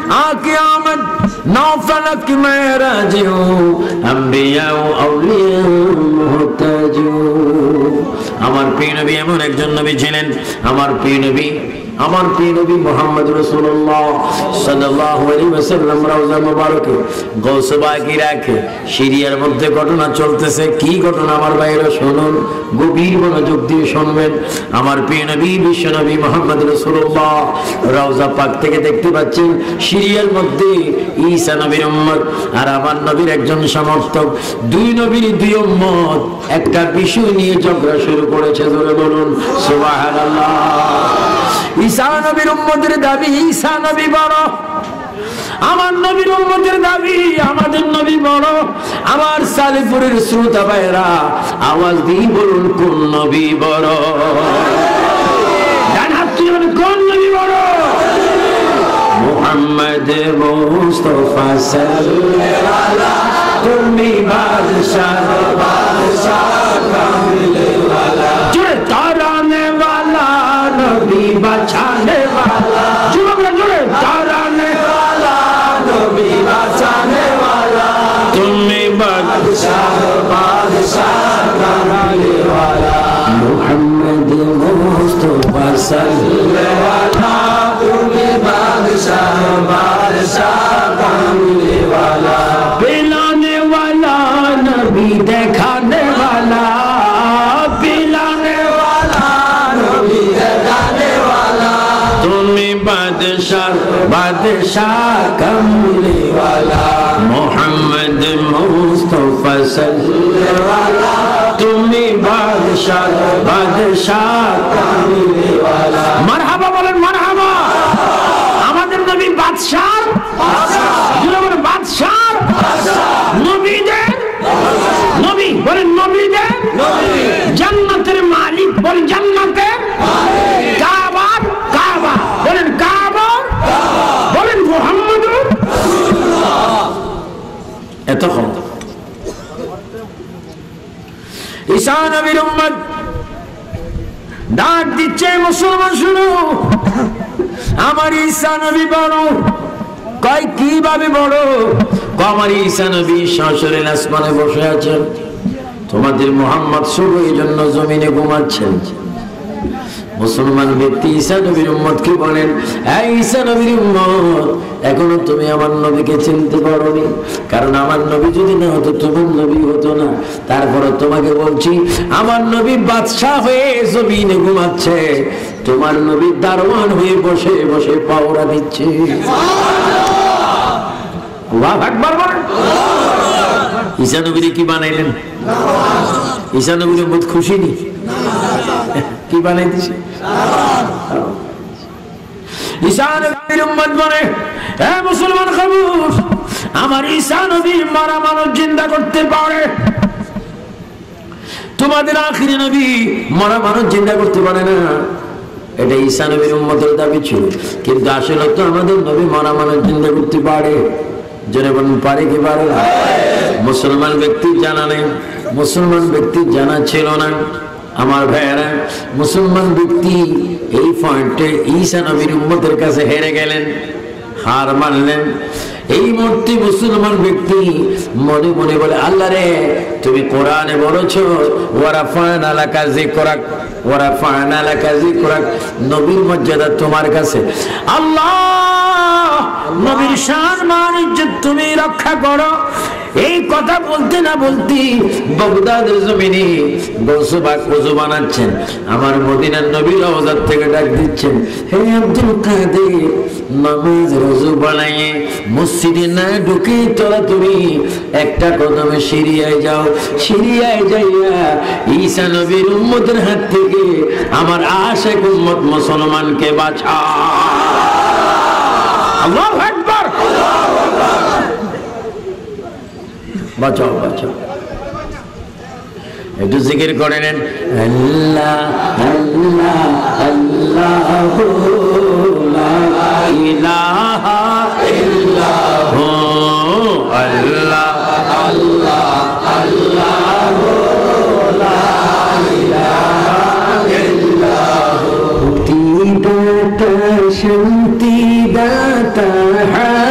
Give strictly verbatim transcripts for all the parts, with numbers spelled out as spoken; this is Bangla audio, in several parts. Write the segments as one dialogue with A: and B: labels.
A: आके आमद नौ फलक में राजियो अंबिया औलिया मुहताजो আমার প্রিয় নবী এমন একজন নবী ছিলেন আমার প্রিয় নবী আমার প্রিয় নবী মুহাম্মদ রাসূলুল্লাহ সাল্লাল্লাহু আলাইহি ওয়াসাল্লাম রওজা মুবারকে গৌস বাকি রাখে সিরিয়ার মধ্যে ঘটনা চলতেছে কি ঘটনা আমার ভাইরা শুনুন গভীর মনোযোগ দিয়ে শুনবেন আমার প্রিয় নবী বিশ্ব নবী মুহাম্মদ রাসূলুল্লাহ রওজা পাক থেকে দেখতে পাচ্ছেন সিরিয়ার মধ্যে ঈসা নবীর উম্মত আর আমার নবীর একজন সমর্থক দুই নবীর দুই উম্মত একটা বিষয় নিয়ে ঝগড়া শুরু করেছে জোরে বলুন সুবহানাল্লাহ ঈসা নবীর উম্মতের দাবি ঈসা নবী বড় আমার নবীর উম্মতের দাবি আমাদের নবী বড় আমার সালেপুরের শ্রোতা ভাইরা আওয়াজ দিয়ে বলুন কোন নবী বড় ডান হাত তুলে বলুন কোন নবী বড় মুহাম্মদ মুস্তাফা সাল্লাল্লাহু আলাইহি তুমি বাদশাহ বাদশাহ কামিলে ওয়ালা জোরে তারানে ওয়ালা नबी बचाने वाला जुमला जुड़े ताराने वाला नबी बचाने वाला तुम्हें बादशाह बादशाह करने वाला मुहम्मद मुस्तफा सल्लल्लाहु अलैहि तुम्हें बादशाह बादशाह करने वाला पिलाने वाला नबी दिखाने वाला बादशाह बादशाह कमले वाला मोहम्मद मुस्तफा सल्लल्लाहु अलैहि तुम्हें बादशाह बादशाह कमले वाला मरहबा बोलें मरहबा আমাদের নবী বাদশাহ বাদশাহ যিনি বলেন বাদশাহ বাদশাহ নবীদের নবী বলেন নবীদের নবী জান্নাতের মালিক বলেন জান্নাতের মালিক কাবার কাবা বলেন কাবা বলেন মুহাম্মদুর রাসূলুল্লাহ এত কম ঈসা নবীর উম্মত ডাক দিচ্ছে মুসলমান শুনো আমার ঈসা নবী বড় কয় কিভাবে বড় আমার ঈসা নবী সশরীরে আসমানে বসে আছেন তোমাদের মুহাম্মদ শুধু এই জন্য জমিনে ঘুমাচ্ছেন মুসলমান ব্যক্তি ঈসা নবীর উম্মত কি বলেন এই ঈসা নবীর উম্মত এখনো তুমি আমার নবীকে চিনতে পারোনি কারণ আমার নবী যদি না হতো তোমার নবী হতো না তারপরে তোমাকে বলছি আমার নবী বাদশা হয়ে জমিনে ঘুমাচ্ছে তোমার নবী দারওয়ান হয়ে বসে বসে পাওরা দিচ্ছে আল্লাহু আকবার বলেন ঈসা নবী কি বানাইলেন ঈসা নবীর উম্মত খুশি নি কি বানাই দিছে ঈসা নবীর উম্মত বলে হে মুসলমান খবর আমার ঈসা নবী মারা মানুষ জিন্দা করতে পারে তোমাদের আখিরি নবী মারা মানুষ জিন্দা করতে পারে না এটা ঈসা নবীর উম্মতের দাবি ছিল কিন্তু আসলে তো আমাদের নবী মারা মানুষ জিন্দা করতে পারে জোরে বলুন পারে কি পারে না মুসলমান ব্যক্তি জানা নেই মুসলমান ব্যক্তি জানা ছিল না আমার ভাইয়েরা মুসলমান ব্যক্তি এই পয়েন্টে ঈসা নবীর উম্মতের কাছে হেরে গেলেন হার মানলেন এই মুহূর্তে মুসলমান ব্যক্তি মনে মনে বলে আল্লাহ রে তুমি কোরআনে বলেছো ওয়ারাফানা লাকা যিকরাক ওয়ারাফানা লাকা যিকরাক নবীর মর্যাদা তোমার কাছে আল্লাহ নবীর শান মান ইজ্জত তুমি রক্ষা করো এই কথা বলতে না বলতে বাগদাদের জমিনে গোসল ওযু বানাচ্ছেন আমার মদিনার নবীর রওজার থেকে ডাক দিচ্ছেন হে আব্দুল কাদের নামাজ ওযু বানাইয়ে মসজিদে না ঢুকে তোরা তুমি একটা কদমে সিরিয়ায় যাও সিরিয়ায় যাইয়া ঈসা নবীর উম্মতের হাত থেকে আমার আশিক উম্মত মুসলমানকে বাঁচাও আল্লাহু আকবার আল্লাহু আকবার বাঁচাও বাঁচাও একটু জিকির করে নেন আল্লাহ আল্লাহ আল্লাহু লা ইলাহা ইল্লাহু আল্লাহ আল্লাহ আল্লাহু লা ইলাহা ইল্লাহু শান্তি দাতা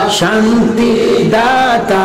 A: শান্তি দাতা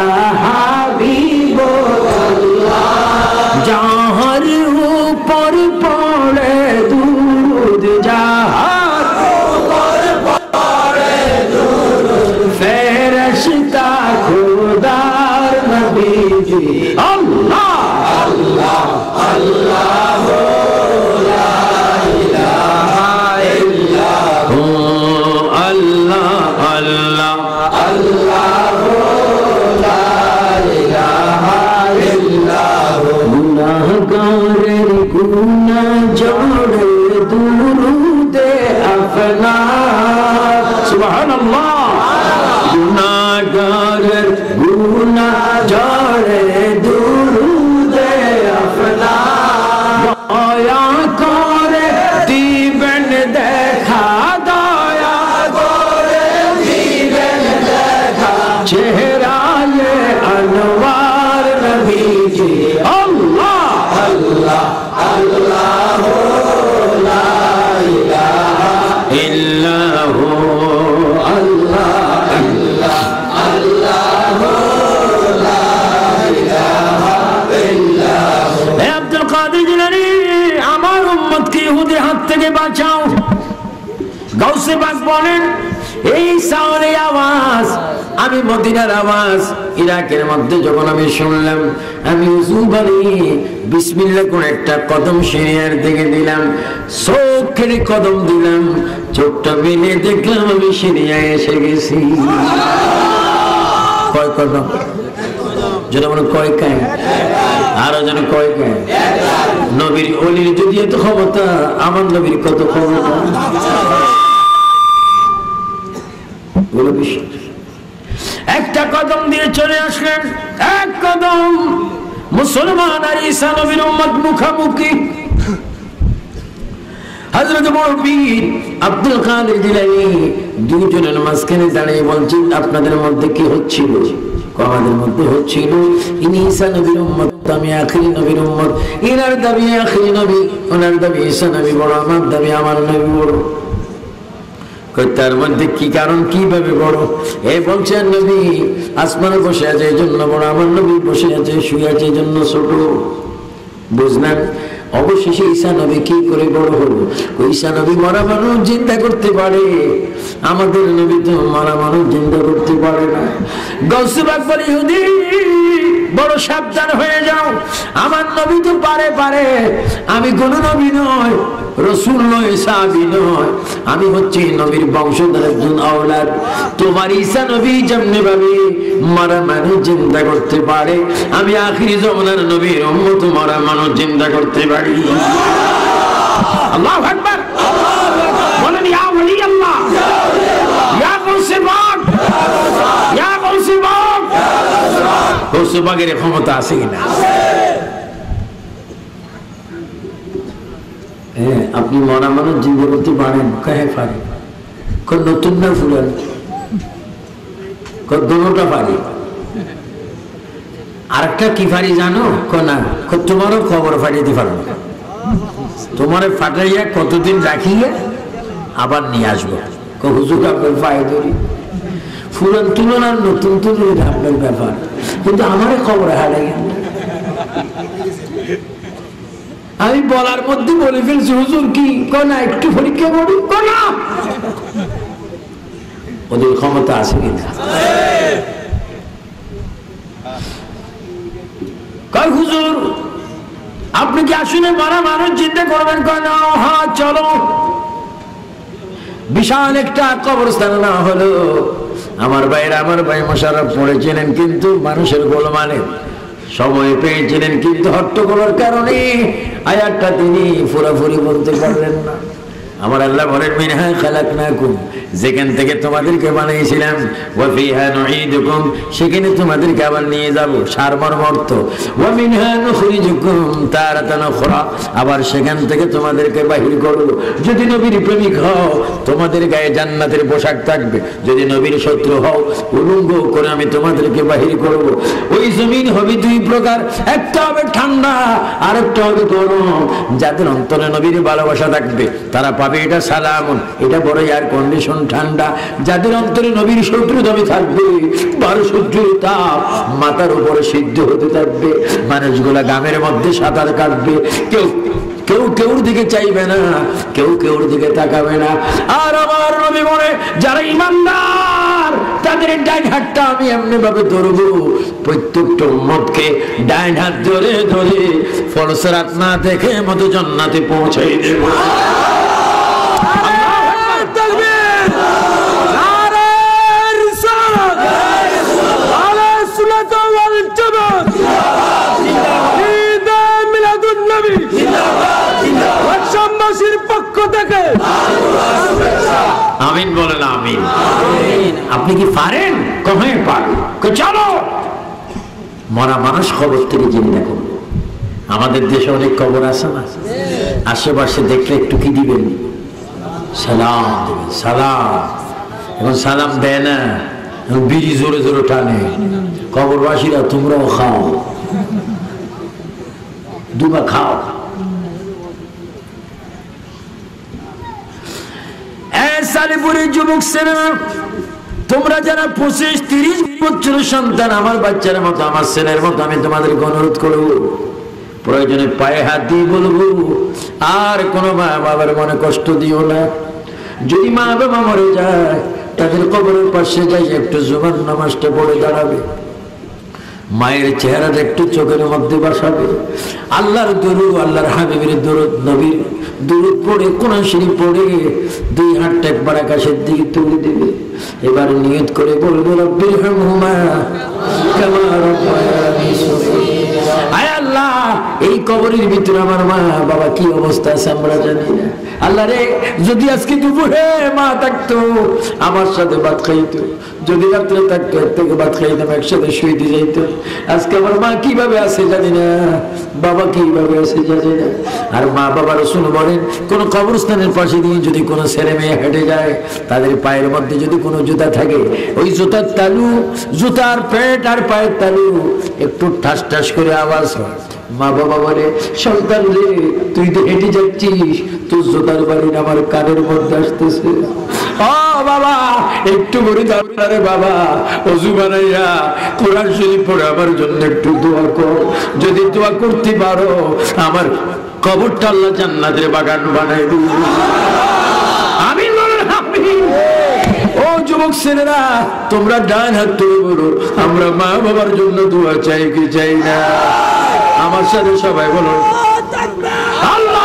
A: হাবিবুল্লাহ যাহার উপর পড়ে দুরূদ যাহার উপর পড়ে দুরূদ ফেরেশতা খোদার নবীজি আল্লাহ আল্লাহ আল্লাহ লা ইলাহা ইল্লাহু আল্লাহ আল্লাহ আল্লাহ লা ইলাহা ইল্লাহু গুনাহগারের গুনাহ জড়ে দুরূদে আফনান সুবহানাল্লাহ গুনাহগারের গুনাহ জড়ে দুরূদে আফনান দয়া করে দিবেন দেখা দয়া করে দিবেন দেখা চেহারায়ে আনওয়ার নবীজি আল্লাহ আল্লাহ আল্লাহ লা ইলাহা ইল্লাহু আল্লাহ আল্লাহ আল্লাহ লা ইলাহা ইল্লাহু হে আব্দুল কাদের জিলানী আমার উম্মতকে ইহুদির হাত থেকে বাঁচাও গাউসে পাক বলেন এই সাউন্ডের আওয়াজ আমি মদিনার আওয়াজ ইরাকের মধ্যে যখন আমি শুনলাম আমি উযু বলি বিসমিল্লাহ করে একটা কদম সিঁড়ির দিকে দিলাম চোখের কদম দিলাম চোখটা মেলে দেখলাম আমি সিঁড়িয়ায় এসে গেছি কয় কদম যেন মনে কয় কায় আরো যেন কয় কায় নবীর অলির যদি এত ক্ষমতা আমার নবীর কত ক্ষমতা একটা কদম দিয়ে চলে আসলেন এক কদম মুসলমান আর ঈসা নবীর উম্মত মুখামুখি হযরত মুরব্বী আব্দুল কাদের জিলানী দুইজনের মাঝখানে দাঁড়িয়ে বলছেন আপনাদের মধ্যে কি হচ্ছিল আমাদের মধ্যে হচ্ছিল ইনি ঈসা নবীর উম্মত আমি আখিরি নবীর উম্মত ইনার দাবি আখিরি নবী ওনার দাবি ঈসা নবী বড় আমার দাবি আমার নবী বড় তার মধ্যে কি কারণ কিভাবে বড় এই বলছেন নবী আসমানে বসে আছে এই জন্য বড় আমার নবী বসে আছে শুয়ে আছে এই জন্য ছোট বুঝলেন অবশেষে ঈসা নবী কি করে বড় হলো ঈসা নবী মরা মানুষ চিন্তা করতে পারে আমাদের নবী তো মরা মানুষ চিন্তা করতে পারে না গাউসে পাক বলে ইহুদি বড় সাবধান হয়ে যাও আমার নবী তো পারে পারে আমি কোন নবী নয় রাসূল নয় সাহাবী নয় আমি হচ্ছি নবীর বংশধর একজন আওলাদ তোমার ঈসা নবী যেমনি ভাবে মরা মানুষ চিন্তা করতে পারে আমি আখিরি জামানার নবীর উম্মত মরা মানুষ চিন্তা করতে পারি আল্লাহু আকবার বলেন ইয়া ওলি আল্লাহ ইয়া গাউসে পাক ইয়া গাউসে পাক গাউসে পাকের ক্ষমতা আছে কিনা হ্যাঁ আপনি মরা মানুষ চিন্তা করতে পারেন কাহে পারেন কোন নতুন না ফুলেন দুটোটা পারি আরেকটা কি পারি জানো না তোমারও খবর ফাটিয়ে পারবো তোমার ফাটাইয়া কতদিন রাখিয়ে আবার নিয়ে আসবো হুজুর আপনার পায়ে ধরি ফুলেন তুলনার নতুন তুলন আপনার ব্যাপার কিন্তু আমারও খবর হারাই আমি বলার মধ্যে বলে ফেলছি হুজুর কি না একটু পরীক্ষা করি না ওদের ক্ষমতা আছে কিনা কয় হুজুর আপনি কি আসলে মারা মানুষ চিন্তা করবেন কেন হ্যাঁ চলো বিশাল একটা কবরস্থান না হলো আমার ভাইরা আমার ভাই মোশাররফ পড়েছিলেন কিন্তু মানুষের গোলমালে সময় পেয়েছিলেন কিন্তু হট্টগোলের কারণে আয়াতটা তিনি পুরোপুরি বলতে পারলেন না আমার আল্লাহ বলেন মিনহা খালাকনাকুম যেখান থেকে তোমাদেরকে বানিয়েছিলাম ওয়া ফিহা নুঈদুকুম সেখানে তোমাদেরকে আবার নিয়ে যাব সারমর্ম অর্থ ওয়া মিনহা নুখরিজুকুম তারাতান উখরা আবার সেখান থেকে তোমাদেরকে বাহির করব যদি নবীর প্রেমিক হও তোমাদের গায়ে জান্নাতের পোশাক থাকবে যদি নবীর শত্রু হও উলঙ্গ করে আমি তোমাদেরকে বাহির করব ওই জমিন হবে দুই প্রকার একটা হবে ঠান্ডা আর একটা হবে গরম যাদের অন্তরে নবীর ভালোবাসা থাকবে তারা পাবে ভাবে এটা সালামুন, এটা বড় এয়ার কন্ডিশন ঠান্ডা। যাদের অন্তরে নবীর শত্রু দাবি থাকবে, বারো সূর্যের তাপ মাথার উপরে সিদ্ধ হতে থাকবে, মানুষগুলা গ্রামের মধ্যে সাঁতার কাটবে, কেউ কেউ কেউর দিকে চাইবে না, কেউ কেউর দিকে তাকাবে না। আর আমার নবী বলে যারা ইমানদার তাদের ডাইন হাতটা আমি এমনি ভাবে ধরবো, প্রত্যেকটা উম্মতকে ডাইন হাত ধরে ধরে ফলসরাত না দেখে মতো জান্নাতে পৌঁছাই দেব। আমিন বলেন আমিন। আপনি কি পারেন? কহে পারেন, চলো মরা মানুষ কবর থেকে জেনে দেখুন। আমাদের দেশে অনেক কবর আছে না, আশেপাশে দেখলে একটু কি দিবেন? সালাম দেবেন। সালাম এখন সালাম দেয় না, বিড়ি জোরে জোরে টানে। কবরবাসীরা তোমরাও খাও, দুবা খাও। সালিপুরের যুবক ছেলেরা, তোমরা যারা পঁচিশ তিরিশ বছরের সন্তান, আমার বাচ্চার মতো আমার ছেলের মতো, আমি তোমাদেরকে অনুরোধ করবো, প্রয়োজনে পায়ে হাত দিয়ে বলবো আর কোনো মা বাবার মনে কষ্ট দিও না। যদি মা বাবা মরে যায় তাদের কবরের পাশে যাই একটু জুমার নামাজটা পড়ে দাঁড়াবে, মায়ের চেহারাটা একটু চোখের মধ্যে বসাবে, আল্লাহর দরুদ, আল্লাহর হাবিবের দরুদ, নবীর দরুদ পড়ে কোরআন শরীফ পড়ে দুই হাতটা একবার আকাশের দিকে তুলে দিবে। এবার নিয়ত করে বলবো রব্বির হামহুমা কামা রাব্বায়ানি সগীরা। আয় আল্লাহ, এই কবরের ভিতরে আমার মা বাবা কি অবস্থা আছে আমরা জানি না। আল্লাহ রে, যদি আজকে দুপুরে মা থাকতো আমার সাথে ভাত খাইতো, যদি রাত্রে থাকতো এর থেকে ভাত খাইতাম, একসাথে শুইতে যাইতো। আজকে আমার মা কিভাবে আছে জানি না, বাবা কিভাবে আছে জানি না। আর মা বাবা রাসূল বলেন, কোন কবরস্থানের পাশে দিয়ে যদি কোনো ছেলে মেয়ে হেঁটে যায়, তাদের পায়ের মধ্যে যদি কোনো জুতা থাকে, ওই জুতার তালু, জুতার পেট আর পায়ের তালু একটু ঠাস ঠাস করে আওয়াজ হয়। মা বাবা বলে, সন্তান রে তুই তো হেঁটে যাচ্ছিস, তোর জুতার বাড়ি আমার কানের মধ্যে আসতেছে। ও বাবা একটু করে দাও রে বাবা, ওযু বানাইয়া কোরআন শরীফ পড়ে আমার জন্য একটু দোয়া কর। যদি দোয়া করতে পারো আমার কবরটা আল্লাহ জান্নাতের বাগান বানাই দিবে। আমিন বলেন আমিন। ও যুবক ছেলেরা, তোমরা ডান হাত তুলে বলো, আমরা মা বাবার জন্য দোয়া চাই কি চাই না? আমার সাথে সবাই বলো আল্লাহ।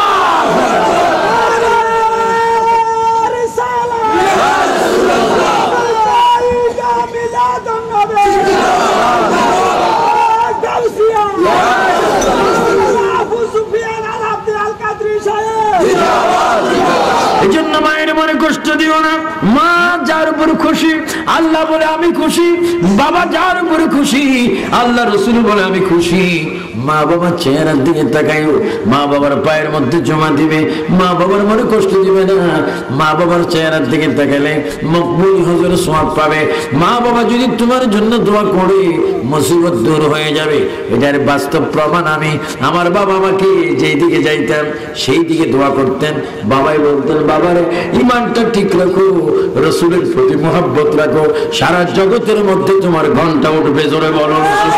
A: এই জন্য মায়ের মনে কষ্ট দিও না। মা যার উপর খুশি আল্লাহ বলে আমি খুশি, বাবা যার উপর খুশি আল্লাহ রাসূল বলে আমি খুশি। মা বাবার চেহারার দিকে তাকাইও, মা বাবার পায়ের মধ্যে জমা দিবে, মা বাবার মনে কষ্ট দিবে না। মা বাবার চেহারার দিকে তাকালে মকবুল হুজুর সওয়াব পাবে। মা বাবা যদি তোমার জন্য দোয়া করে মুসিবত দূর হয়ে যাবে, এটার বাস্তব প্রমাণ আমি। আমার বাবা আমাকে যেই দিকে যাইতাম সেই দিকে দোয়া করতেন। বাবাই বলতেন, বাবারে ইমানটা ঠিক রাখো, রাসূলের প্রতি মহব্বত রাখো, সারা জগতের মধ্যে তোমার ঘন্টা উঠবে। জোরে বলো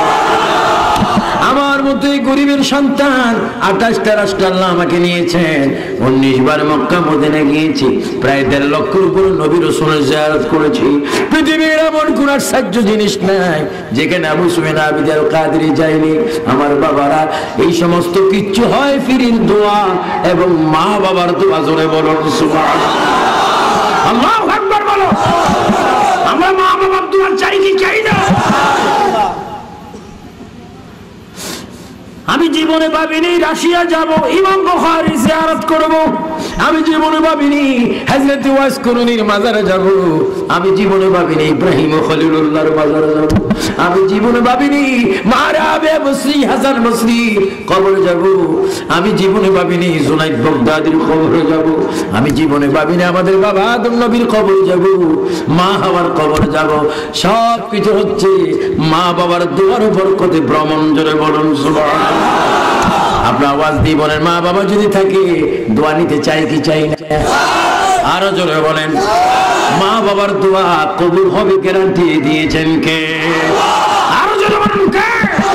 A: আমার মতো এই গরিবের সন্তান আঠাশটা রাষ্ট্র আল্লাহ আমাকে নিয়েছেন। উনিশ বার মক্কা মদিনা গিয়েছি, প্রায় দেড় লক্ষের উপর নবী রাসূলের জিয়ারত করেছি। পৃথিবীর এমন কোন আশ্চর্য জিনিস নাই যেখানে আবু সুফিয়ান আবিদ আল কাদেরী যায়নি। আমার বাবারা এই সমস্ত কিচ্ছু হয় ফিরির দোয়া এবং মা বাবার দোয়া। জোরে বলুন সুবহানাল্লাহ। আল্লাহু আকবার বলো। আমরা মা বাবার দোয়া চাই কি চাই না? আমি জীবনে ভাবিনি রাশিয়া যাব, ইমাম বুখারী জিয়ারত করব। আমি জীবনে ভাবিনি হযরত ওয়াইস করুনির মাজারে যাব। আমি জীবনে ভাবিনি ইব্রাহিম খলিলুল্লাহর মাজারে যাব। আমি জীবনে ভাবিনি মারাবে বসরি হাসান বসরি কবরে যাব। আমি জীবনে ভাবিনি জুনাইদ বাগদাদির কবরে যাব। আমি জীবনে ভাবিনি আমাদের বাবা আদম নবীর কবরে যাব, মা হাওয়ার কবরে যাব। সব কিছু হচ্ছে মা বাবার দোয়ার বরকতে। ভ্রমণ জোরে বলুন সুবহানাল্লাহ। আপনার আওয়াজ দিয়ে বলেন, মা বাবা যদি থাকে দোয়া নিতে চাই কি চাই না? আরো জোরে বলেন। মা বাবার দোয়া কবুল হবে গ্যারান্টি দিয়েছেন কে? আরো জোরে বলেন কে?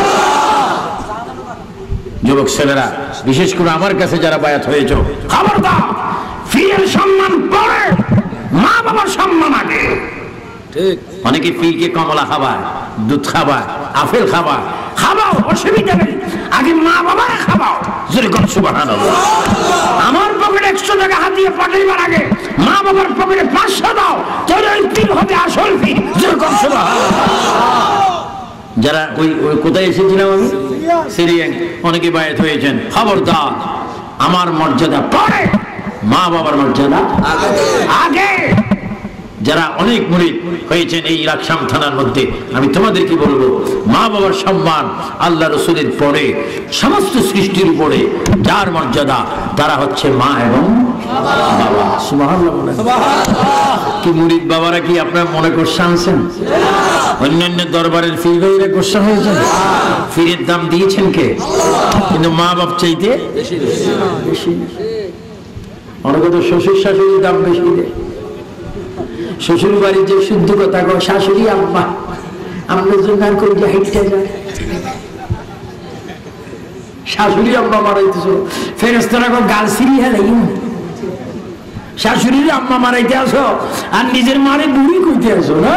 A: যুবক ছেলেরা, বিশেষ করে আমার কাছে যারা বায়াত হয়েছে, খবরদার, ফিরের সম্মান পরে, মা বাবার সম্মান আগে। ঠিক। অনেকে ফিরকে কমলা খাবার, দুধ খাবার, আপেল খাবার, খাবাও, অসুবিধা নেই, আগে মা বাবার খাবাও। জোরে কর সুবহানাল্লাহ। আমার পকেটে একশো টাকা হাতিয়ে পাঠাইবার আগে মা বাবার পকেটে পাঁচশো দাও, তোর ওই পীর হবে আসল পীর। জোরে কর সুবহানাল্লাহ। যারা ওই কোথায় এসেছিলাম আমি, সিরিয়ান, অনেকে বায়াত হয়েছেন, খবরদার, আমার মর্যাদা পরে, মা বাবার মর্যাদা আগে। যারা অনেক মুরিদ হয়েছেন এই লাকসাম থানার মধ্যে, আমি তোমাদেরকে বলবো, মা বাবার সম্মান আল্লাহ রসুলের পরে, সমস্ত সৃষ্টির উপরে যার মর্যাদা, তারা হচ্ছে মা এবং বাবা। সুবহানাল্লাহ। কি মুরিদ বাবারা কি আপনার মনে গোসা আনছেন? অন্যান্য দরবারের ফির ভাইরা গোসা হয়েছেন? ফিরের দাম দিয়েছেন কে? কিন্তু মা বাপ চাইতে বেশি। অনেকে তো শ্বশুর শাশুড়ির দাম বেশি দেয়। শ্বশুর বাড়ির যে শুদ্ধ কথা গো, শাশুড়ি আম্মা, আমাদের জন্য আর করে হাইটটা যায়। শাশুড়ি আম্মা মারাইতেছ, ফেরেশতারা গো গাল সিরিয়া লাগি, শাশুড়ির আম্মা মারাইতে আসো আর নিজের মারে বুড়ি কইতে আসো না?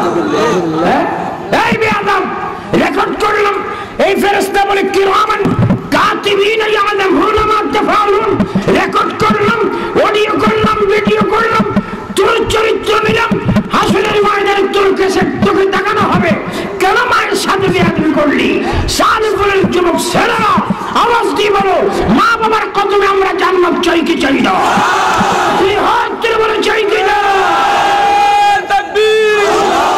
A: এই বেয়াদব, রেকর্ড করলাম, এই ফেরেশতা বলে কিরামান কাতিবিন ইয়ালামুনা মা তাফআলুন, রেকর্ড করলাম, অডিও করলাম, ভিডিও করলাম, তোর চরিত্র নিলাম, হাসরের ময়দানে তোর কাছে তোকে দেখানো হবে কেন মায়ের সাথে বেয়াদবি করলি। সালিফুলের যুবক ছেলেরা আওয়াজ দিয়ে বলো, মা বাবার কদমে আমরা জান্নাত চাই কি চাই না? তুই হাত তুলে বলে চাই কি না? তাকবীর,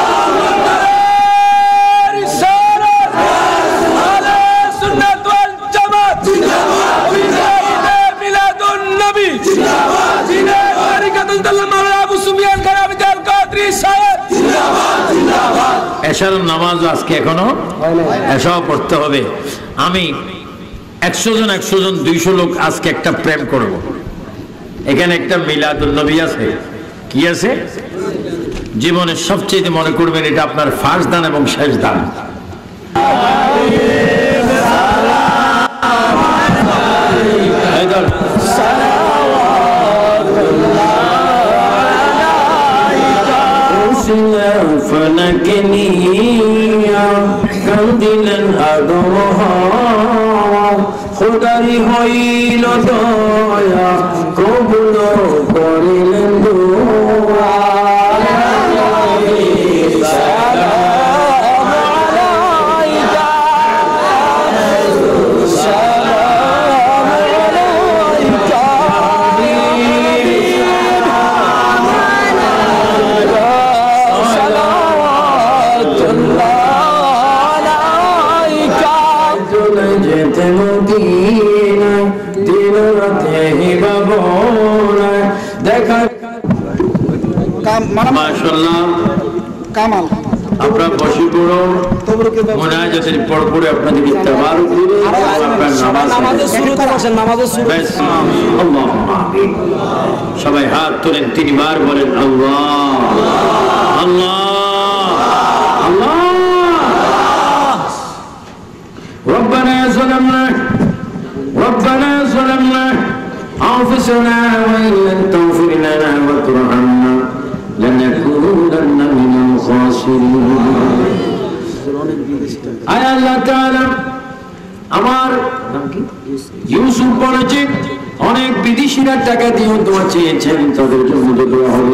A: রিসালাত, আলা সুন্নাত ওয়াল জামাত, জিন্দাবাদ, জিন্দাবাদ, মিলাদুন নবী, জিন্দাবাদ, জিন্দাবাদ, বারাকাতুল মাওলানা আবু সুফিয়ান কারাবি আল কাদরি সাহেব, জিন্দাবাদ, জিন্দাবাদ। এশার নামাজ আজকে এখনো এশাও পড়তে হবে। আমি একশো জন একশো জন দুইশো লোক আজকে একটা প্রেম করব। এখানে একটা মিলাদুন নবী আছে। কি আছে? জীবনের সবচেয়ে মনে করবেন এটা আপনার ফার্স্ট দান এবং শেষ দান। খোদারি হইল দয়া, কবুল করিলেন দোয়া।
B: কামাল
A: আপনার বসে পড়ো, মোনাজাতের পর পরে আপনাদেরকে তাবারুক দিবে, আপনার নামাজের শুরুতে বসেন, নামাজের শুরু। আল্লাহুম্মা আমিন। সবাই হাত তোলেন, তিনবার বলেন আল্লাহ আল্লাহ আল্লাহ। রব্বানা যালামনা রব্বানা যালামনা আনফুসানা ওয়া ইল্লাম তাগফির লানা ওয়া তারহামনা লানাকুনান্না মিনাল খাসিরিন। আয় আল্লাহ তাআলা, আমার নাম কি ইউসুফ বলেছে, অনেক বিদেশিরা টাকা দিয়ে দোয়া চেয়েছেন, তাদের জন্য দোয়া হবে।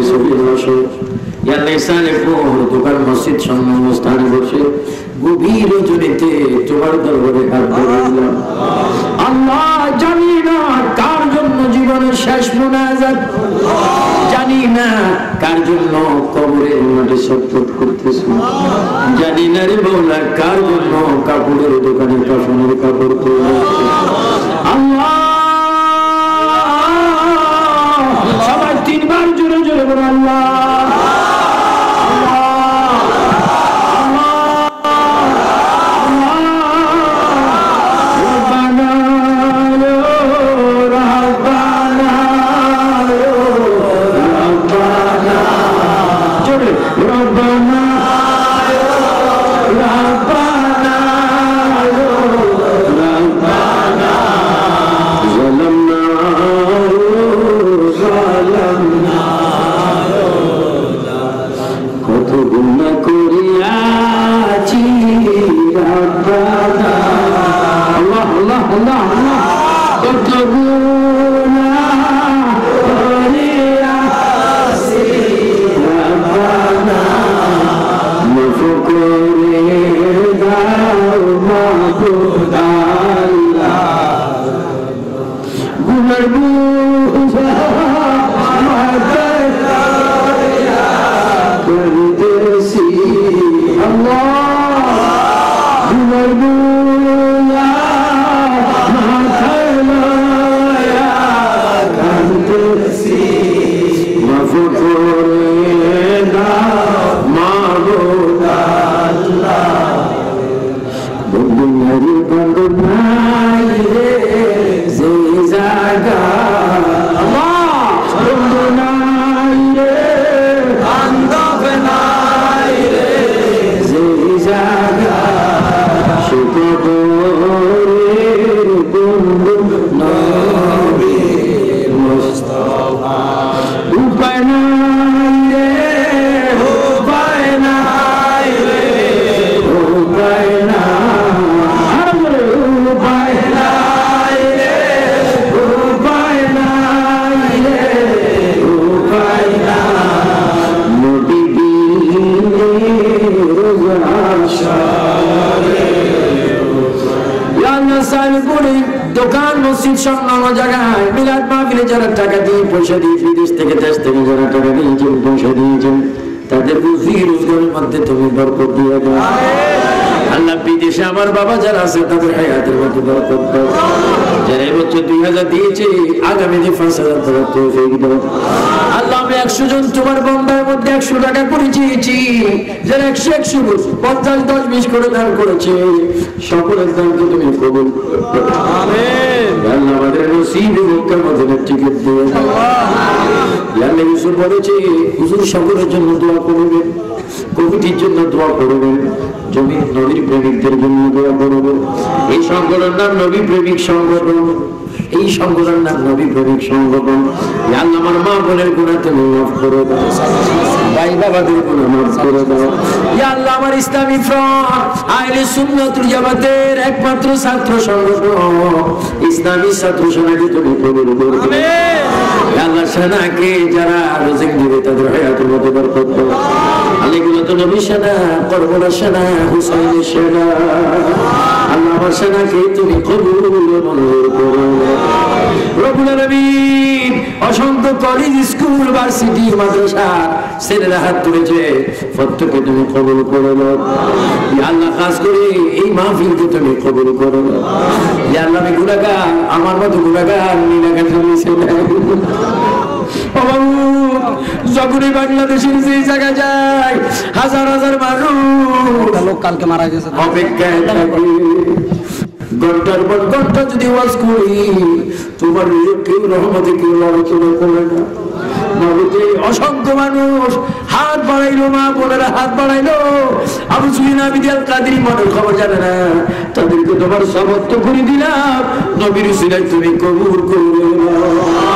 A: দোকান মসজিদ সম্মান স্থানে বসে গভীর রজনীতে তোমার দরবারে হাত ধরলাম। আল্লাহ, জানি না কার জন্য জীবনের শেষ মুনাজাত, জানি না কার জন্য কবরের মাঠে ছটফট করতেছে, জানি না রে মওলা কার জন্য কাপড়ের দোকানে কাফনের কাপড় তোলা। আল্লাহ, সবাই তিনবার জোরে জোরে বলো আল্লাহ। যারা টাকা দিয়ে পয়সা দিয়ে বিদেশ থেকে দেশ থেকে যারা টাকা দিয়েছেন পয়সা দিয়েছেন তাদের রুজি রোজগারের মধ্যে তুমি বরকত দিয়ে দাও আল্লাহ। বিদেশে আমার বাবা যারা আছে তাদের হায়াতের মধ্যে বরকত দাও। যারা এবছর দুই হাজার দিয়েছে আগামী যে পাঁচ হাজার টাকা তৌফিক দাও আল্লাহ। আমি একশো জন তোমার বান্দার মধ্যে একশো টাকা করে চেয়েছি, যারা একশো একশো পঞ্চাশ দশ বিশ করে দান করেছে সকলের দানকে তুমি কবুল করো। আল্লাহ আমাদের নসিবে মক্কার মদিনার টিকিট দিয়ে দাও। আল্লাহ ইউসুফ বলেছে হুজুর সকলের জন্য দোয়া করবেন, কমিটির জন্য দোয়া করবেন, জমি নবীর প্রেমিকদের জন্য দোয়া করবেন। এই সংগঠন নাম নবী প্রেমিক সংগঠন, এই সংগঠন নাম নবী প্রেমিক সংগঠন। আল্লাহ আমার মা বোনের গুনাহ তুমি মাফ করে দাও, ভাই বাবাদের গুনাহ মাফ করে দাও। ইয়া আল্লাহ আমার ইসলামী ফ্রন্ট আহলে সুন্নাত ওয়াল জামাতের একমাত্র ছাত্র সংগঠন ইসলামী ছাত্র সেনাকে তুমি কবুল করো। আমিন। আল্লাহ সেনাকে যারা রোজা দিবে তাদের হায়াতের মধ্যে বরকত দাও। আল্লাহ এগুলো তো নবী সেনা, করবলার সেনা, হুসাইনের সেনা। আল্লাহ আমার সেনাকে তুমি কবুল মঞ্জুর করো। রব্বুল আলামিন অসংখ্য কলেজ স্কুল ভার্সিটি মাদ্রাসা ছেলেরা হাত তুলেছে, প্রত্যেককে তুমি কবুল করে নাও। ইয়া আল্লাহ খাস করে এই মাহফিলকে তুমি কবুল করো। ইয়া আল্লাহ আমি গুনাহগার, আমার মতো গুনাহগার নিরাকার চলেছে যখনই বাংলাদেশের যে জায়গায় যায় হাজার হাজার মানুষ লোক কালকে মারা গেছে অপেক্ষায় থাকে। ঘন্টার পর ঘন্টা যদি ওয়াজ করি তোমার কেউ রহমতে কেউ আলোচনা করে না। অসংখ্য মানুষ হাত বাড়াইলো, মা বোনেরা হাত বাড়াইলো। আবু সুফিয়ান আল কাদেরী মনের খবর জানে না, তাদেরকে তোমার সমর্থ করে দিলাম। নবীর উসিলায় তুমি কবুল করে নাও।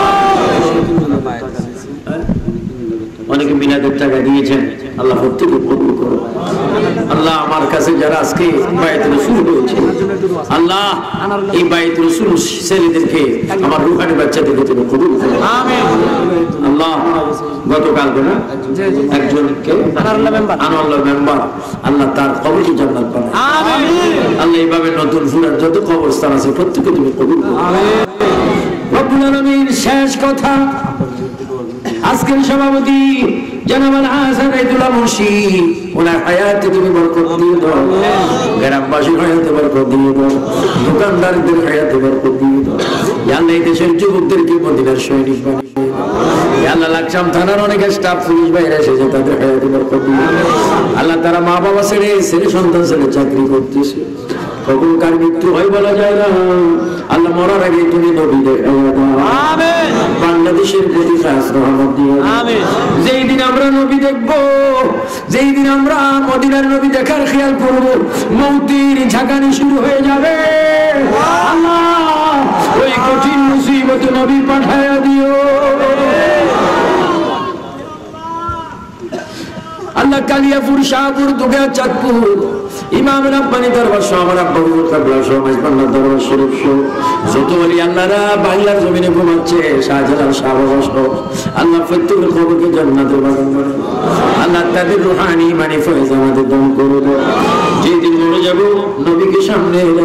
A: অনেকে মিলাদের টাকা দিয়েছেন, আল্লাহ প্রত্যেকে কবুল করো। আল্লাহ আমার কাছে যারা আজকে বায়াতুল রাসূল হয়েছে আল্লাহ এই বায়াতুল রাসূল ছেলেদেরকে আমার রূহানি বাচ্চাদেরকে তুমি কবুল করো। আমিন। আল্লাহ গতকালকে না একজনকে আনোয়ারুল্লাহ মেম্বার আনোয়ারুল্লাহ মেম্বার আল্লাহ তার কবরকে জান্নাত বানাও। আমিন। আল্লাহ এইভাবে নতুন ফুরার যত কবরস্থান আছে প্রত্যেকে তুমি কবুল করো। আমিন। রব্বুল আলামিন শেষ কথা আজকের সভাপতি জনাব আল হাসান আইদুল্লাহ মুন্সি ওনার হায়াতে তুমি বরকত দিয়ে দাও, গ্রামবাসীর হায়াতে বরকত দিয়ে দাও, দোকানদারদের হায়াতে বরকত দিয়ে দাও। ইয়া আল্লাহ এই দেশের যুবকদেরকে মদিনার সৈনিক বানিয়ে দাও। ইয়া আল্লাহ লাকসাম থানার অনেক স্টাফ পুলিশ ভাইরা এসেছে, তাদের হায়াতে বরকত দিয়ে দাও। আল্লাহ তারা মা বাবা ছেড়ে ছেলে সন্তান ছেড়ে চাকরি করতেছে, কখন কার মৃত্যু হয় বলা যায় না। আল্লাহ মরার আগে তুমি নবী দেখাইয়া দাও। আমিন। বাংলাদেশের প্রতি খাস রহমত দিও। আমিন। যেই দিন আমরা নবী দেখব, যেই দিন আমরা মদিনার নবী দেখার খেয়াল করব, মৌতের ঝাঁকানি শুরু হয়ে যাবে। আল্লাহ ওই কঠিন মুসিবতে নবী পাঠায়া দিও। আল্লাহ কালিয়াপুর, শাহপুর, দুগা, চাঁদপুর, ইমাম রাব্বানি দরবার সহ আমার আব্বা হুজুর কাবলা সহ মাইজবান্না দরবার শরীফ সহ যত ওলি আল্লাহরা বাংলার জমিনে ঘুমাচ্ছে, শাহজালাল, শাহ বাবা সহ আল্লাহ প্রত্যেকের কবরকে জান্নাতে বাগান করে। আল্লাহ তাদের রুহানি ইমানি ফয়েজ আমাদের দান করে দাও। যেদিন মরে যাব নবীকে সামনে